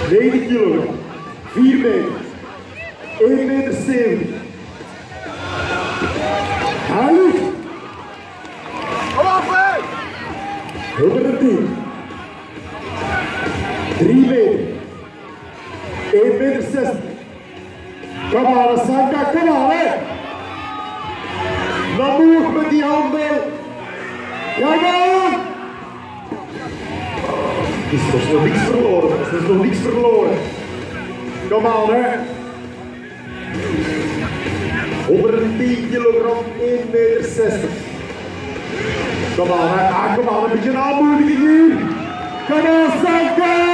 90 kilogram, 4 meter, 1 meter 70. Hallo! Kom op, hè! 110. 3 meter, 1 meter 60. Kom aan, Sanka, kom aan, hè! Dan moet met die handen. Kom aan! Er is nog niks verloren, er is nog niks verloren. Kom aan, hè! 110 kilogram, 1 meter 60. Kom aan, hè! Kom aan, een beetje aanmoediging hier! Kom aan, Sanka!